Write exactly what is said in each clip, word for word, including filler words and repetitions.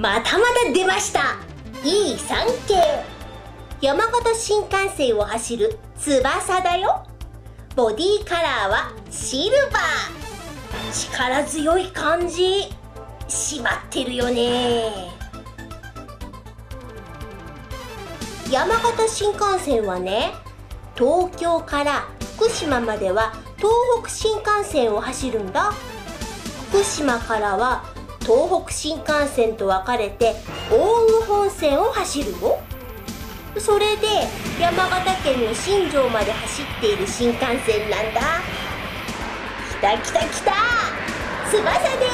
またまた出ました イースリー 系山形新幹線を走る翼だよ。ボディカラーはシルバー。力強い感じ締まってるよね。山形新幹線はね、東京から福島までは東北新幹線を走るんだ。福島からは東北新幹線と分かれて奥羽本線を走るよ。それで山形県の新庄まで走っている新幹線なんだ。きたきたきた、翼です。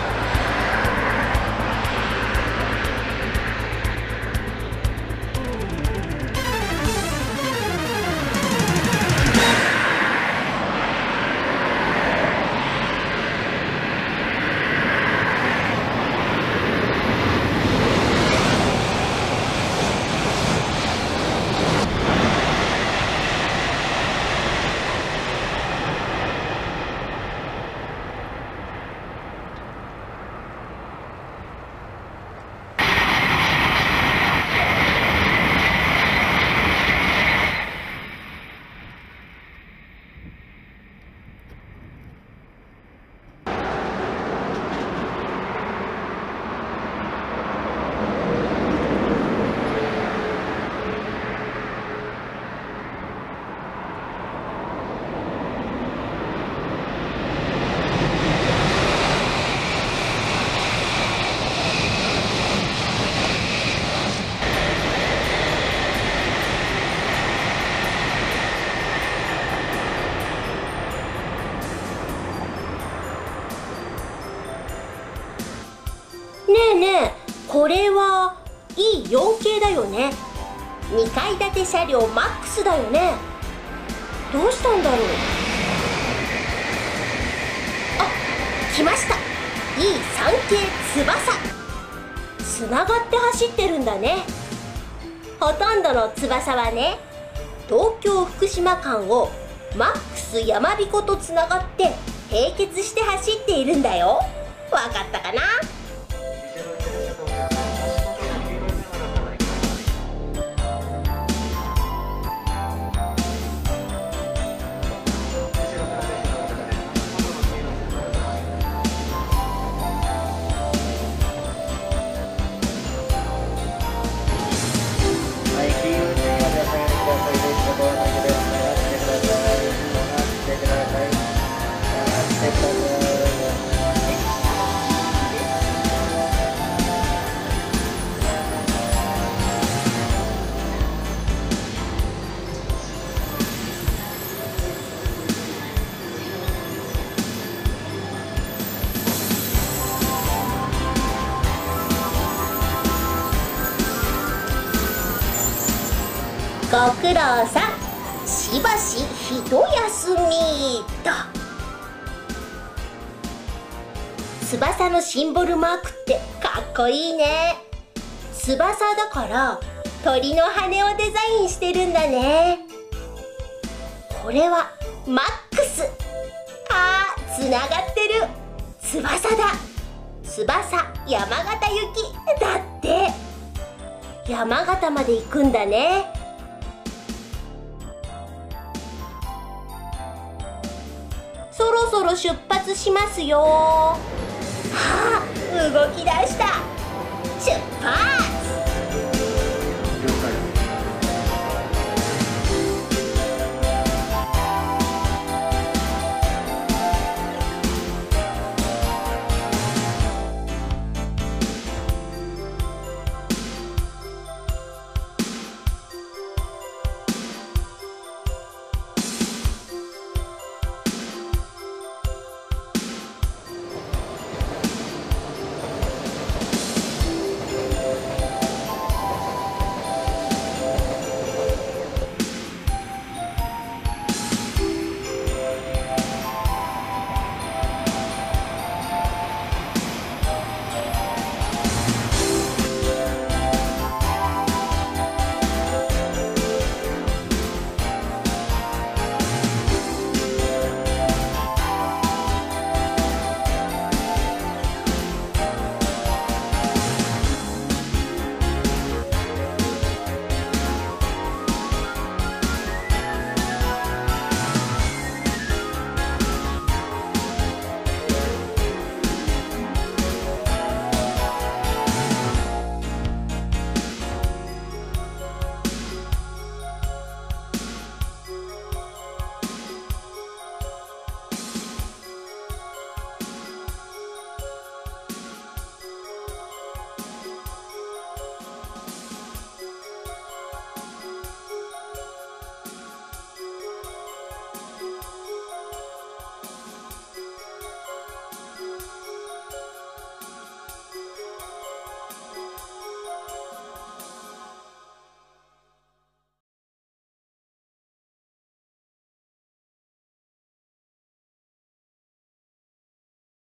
ねえねえ、これは イーフォー 系だよね。にかい建て車両マックスだよね。どうしたんだろう。あ、来ました イースリー 系翼。つながって走ってるんだね。ほとんどの翼はね、東京福島間をマックスやまびことつながって並結して走っているんだよ。わかったかな。ご苦労さん、しばしひとやすみと。翼のシンボルマークってかっこいいね。翼だから鳥の羽をデザインしてるんだね。これはマックス。あー、つながってる。翼だ。翼山形行きだって。山形まで行くんだね。そろそろ出発しますよ。はあ、動き出した。出発。